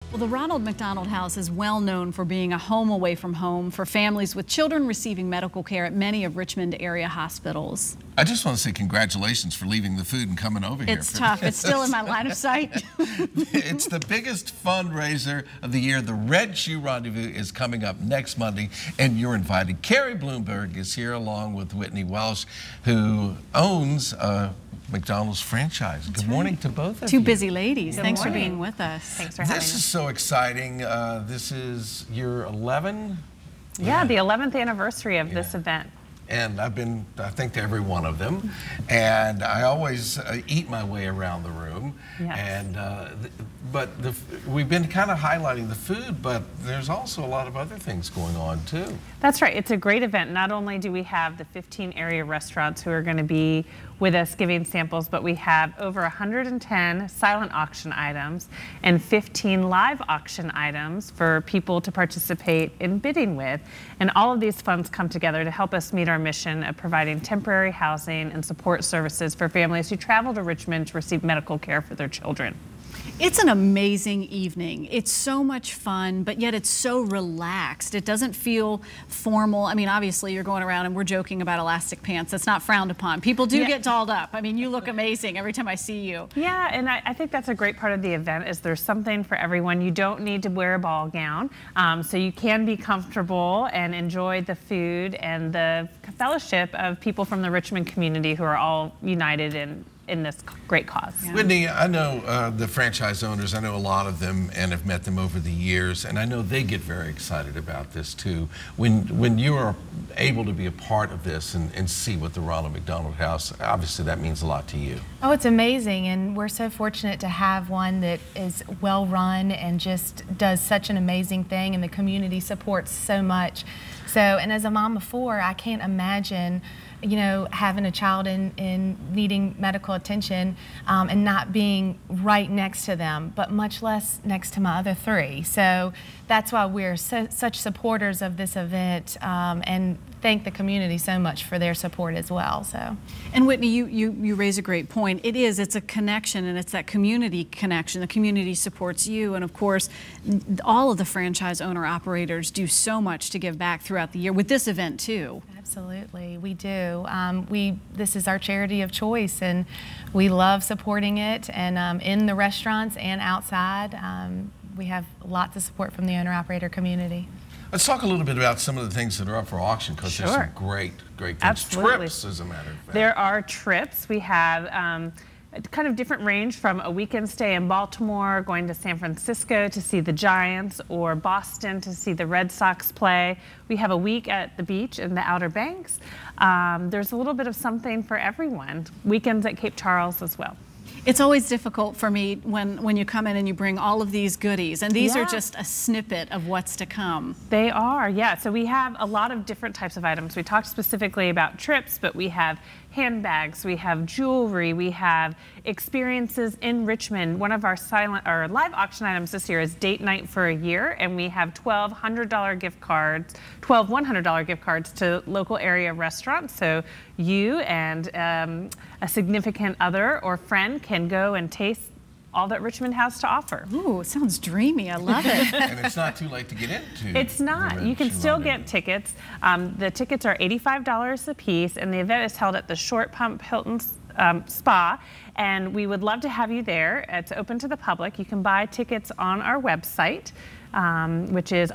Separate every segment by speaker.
Speaker 1: Well, the Ronald McDonald House is well known for being a home away from home for families with children receiving medical care at many of Richmond area hospitals.
Speaker 2: I just want to say congratulations for leaving the food and coming over here.
Speaker 1: It's tough. It's still in my line of sight.
Speaker 2: It's the biggest fundraiser of the year. The Red Shoe Rendezvous is coming up next Monday, and you're invited. Carrie Bloomberg is here along with Whitney Welsh, who owns McDonald's franchise. Good morning to both of you.
Speaker 1: Two busy ladies. Thanks for being with us.
Speaker 3: Thanks for having us.
Speaker 2: This is so exciting. This is year 11?
Speaker 3: Yeah, the 11th anniversary of this event.
Speaker 2: And I've been, I think, to every one of them. And I always eat my way around the room.
Speaker 3: Yes.
Speaker 2: And, we've been kind of highlighting the food, but there's also a lot of other things going on, too.
Speaker 3: That's right. It's a great event. Not only do we have the 15 area restaurants who are going to be with us giving samples, but we have over 110 silent auction items and 15 live auction items for people to participate in bidding with. And all of these funds come together to help us meet our mission of providing temporary housing and support services for families who travel to Richmond to receive medical care for their children.
Speaker 1: It's an amazing evening. It's so much fun, but yet it's so relaxed. It doesn't feel formal. I mean, obviously you're going around and we're joking about elastic pants. That's not frowned upon. People do get dolled up. I mean, you look amazing every time I see you.
Speaker 3: Yeah, and I think that's a great part of the event is there's something for everyone. You don't need to wear a ball gown, so you can be comfortable and enjoy the food and the fellowship of people from the Richmond community who are all united in this great cause.
Speaker 2: Yeah. Whitney, I know the franchise owners, I know a lot of them and have met them over the years, and I know they get very excited about this too. When you are able to be a part of this and see what the Ronald McDonald House, obviously that means a lot to you.
Speaker 4: Oh, it's amazing, and we're so fortunate to have one that is well run and just does such an amazing thing, and the community supports so much. So, and as a mom of four, I can't imagine, you know, having a child in needing medical attention and not being right next to them, but much less next to my other three. So that's why we're such supporters of this event, and thank the community so much for their support as well. So,
Speaker 1: and Whitney, you raise a great point. It's a connection, and it's that community connection. The community supports you, and of course, all of the franchise owner operators do so much to give back throughout the year with this event too.
Speaker 4: Absolutely, we do. This is our charity of choice, and we love supporting it. And in the restaurants and outside, we have lots of support from the owner-operator community.
Speaker 2: Let's talk a little bit about some of the things that are up for auction, because there's some great things.
Speaker 3: Absolutely.
Speaker 2: Trips, as a matter of fact.
Speaker 3: There are trips. We have kind of different range from a weekend stay in Baltimore, going to San Francisco to see the Giants, or Boston to see the Red Sox play. We have a week at the beach in the Outer Banks. There's a little bit of something for everyone. Weekends at Cape Charles as well.
Speaker 1: It's always difficult for me when you come in and you bring all of these goodies, and these are just a snippet of what's to come.
Speaker 3: They are, yeah. So we have a lot of different types of items. We talked specifically about trips, but we have handbags, we have jewelry, we have experiences in Richmond. One of our live auction items this year is date night for a year, and we have 12 $100 gift cards, 12 $100 gift cards to local area restaurants. So you and a significant other or friend can go and taste all that Richmond has to offer.
Speaker 1: Ooh, it sounds dreamy. I love it.
Speaker 2: And it's not too late to get into.
Speaker 3: It's not. You can still get tickets. The tickets are $85 a piece, and the event is held at the Short Pump Hilton Spa, and we would love to have you there. It's open to the public. You can buy tickets on our website, which is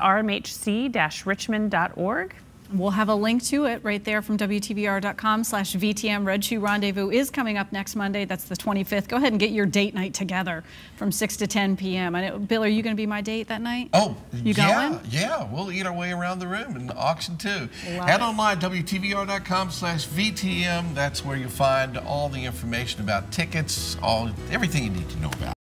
Speaker 3: rmhc-richmond.org.
Speaker 1: We'll have a link to it right there from WTVR.com/VTM. Red Shoe Rendezvous is coming up next Monday. That's the 25th. Go ahead and get your date night together from 6 to 10 p.m. I know, Bill, are you going to be my date that night?
Speaker 2: Oh,
Speaker 1: you going?
Speaker 2: Yeah. We'll eat our way around the room and auction too. Head online, WTVR.com/VTM. That's where you'll find all the information about tickets, everything you need to know about.